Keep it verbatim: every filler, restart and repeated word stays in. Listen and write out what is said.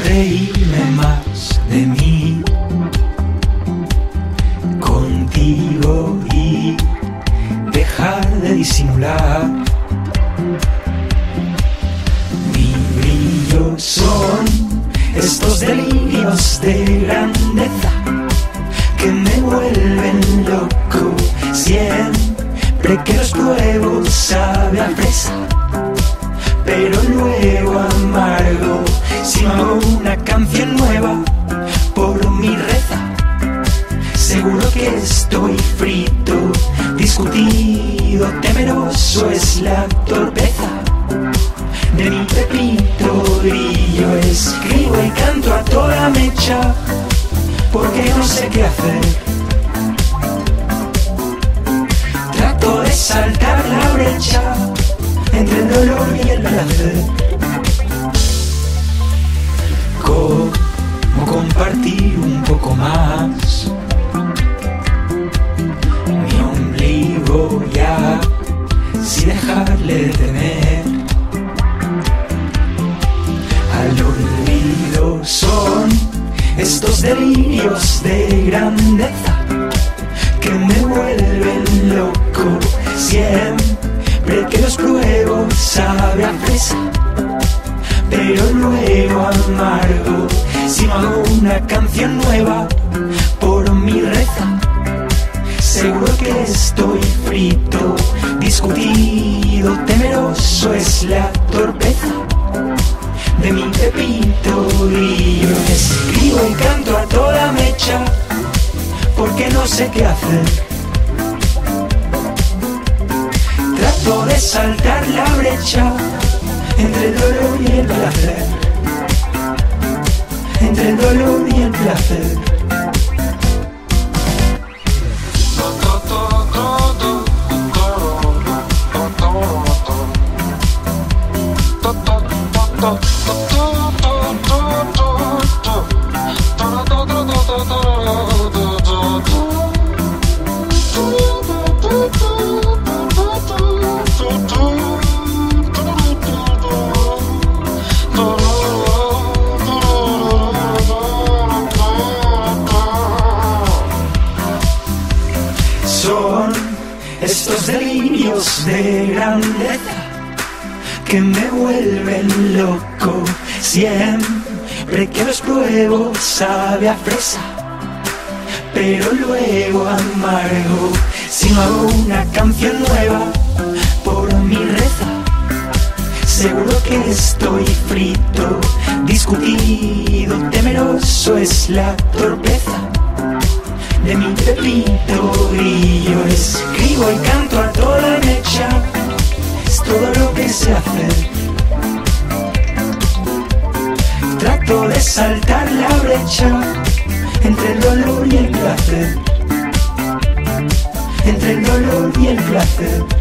reírme más de mí contigo y dejar de disimular. Mi brillo son estos delirios de grandeza que me vuelven loco siempre que los pruebo. Sabe a fresa, pero luego amargo. Si no hago una canción nueva por mi reza, seguro que estoy frito, discutido, temeroso es la torpeza de mi pepito grillo. Escribo y canto a toda mecha porque no sé qué hacer. Trato de saltar la brecha entre el dolor y el placer. ¿Cómo compartir un poco más mi ombligo ya sin dejarle de temer al olvido? Son estos delirios de grandeza que me vuelven loco siempre que los pruebo. Sabe a fresa, pero luego amargo. Si no hago una canción nueva por mi reza, seguro que estoy frito, discutido, temeroso es la torpeza de mi pepito grillo. Escribo y canto a toda mecha porque no sé qué hacer. Trato de saltar la brecha entre el dolor y el placer, entre el dolor y el placer. Son estos delirios de grandeza que me vuelven loco siempre que los pruebo. Sabe a fresa, pero luego amargo. Si no hago una canción nueva por mi reza, seguro que estoy frito, discutido, temeroso es la torpeza de mi pepito grillo. Escribo y canto a toda mecha, es todo lo que sé hacer. Trato de saltar la brecha entre el dolor y el placer, entre el dolor y el placer.